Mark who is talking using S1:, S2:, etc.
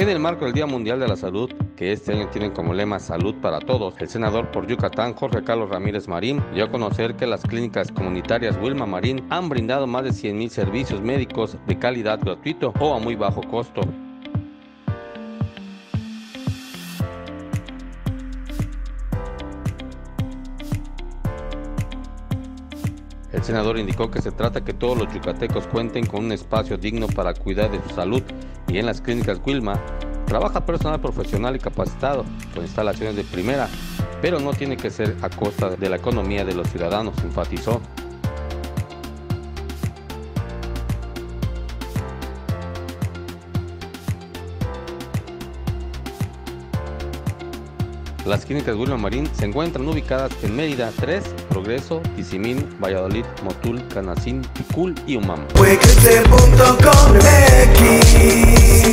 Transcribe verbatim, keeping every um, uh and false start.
S1: En el marco del Día Mundial de la Salud, que este año tienen como lema Salud para Todos, el senador por Yucatán, Jorge Carlos Ramírez Marín, dio a conocer que las clínicas comunitarias Wilma Marín han brindado más de cien mil servicios médicos de calidad gratuito o a muy bajo costo. El senador indicó que se trata que todos los yucatecos cuenten con un espacio digno para cuidar de su salud, y en las clínicas Wilma trabaja personal profesional y capacitado con instalaciones de primera, pero no tiene que ser a costa de la economía de los ciudadanos, enfatizó. Las clínicas Wilma Marín se encuentran ubicadas en Mérida tres, Progreso, Tizimín, Valladolid, Motul, Canacín, Ticul y Umam.